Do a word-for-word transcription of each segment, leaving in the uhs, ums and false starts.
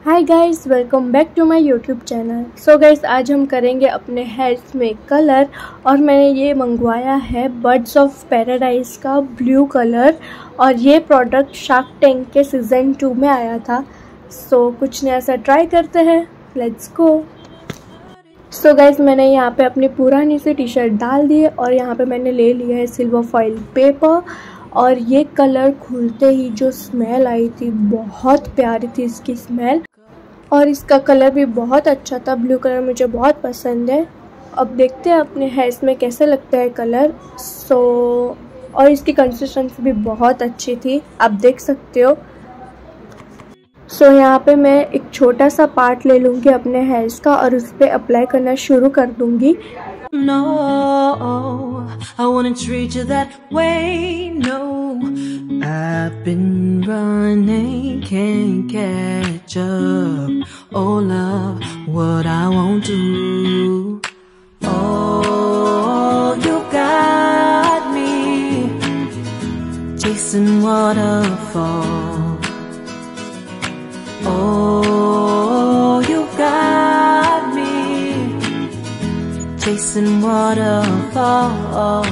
Hi guys, welcome back to my YouTube channel. So guys, आज हम करेंगे अपने हेयर्स में कलर और मैंने ये मंगवाया है बर्ड्स ऑफ पैराडाइज का ब्लू कलर। और ये प्रोडक्ट शार्क टैंक के सीज़न टू में आया था। सो so, कुछ नया सा ट्राई करते हैं, लेट्स गो। सो गाइस, मैंने यहाँ पे अपनी पुरानी सी टी शर्ट डाल दी है और यहाँ पे मैंने ले लिया है सिल्वर फॉइल पेपर। और ये कलर खुलते ही जो स्मेल आई थी, बहुत प्यारी थी इसकी स्मेल। और इसका कलर भी बहुत अच्छा था, ब्लू कलर मुझे बहुत पसंद है। अब देखते हैं अपने हेयर्स में कैसे लगता है कलर। सो और इसकी कंसिस्टेंसी भी बहुत अच्छी थी, आप देख सकते हो। सो so, यहाँ पे मैं एक छोटा सा पार्ट ले लूँगी अपने हेयर्स का और उस पर अप्लाई करना शुरू कर दूँगी। No, I wouldn't treat you that way, no. I've been running, can't catch up. Oh love, what I won't do. Oh, you got me chasing waterfall. Oh, you got me chasing waterfall.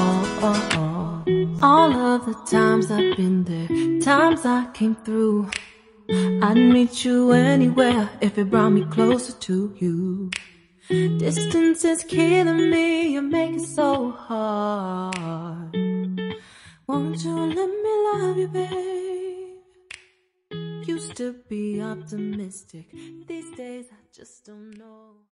All of the times I've been there, times I came through, I'd meet you anywhere if it brought me closer to you. Distance is killing me, you make it so hard. Won't you let me love you, babe? Used to be optimistic, these days I just don't know.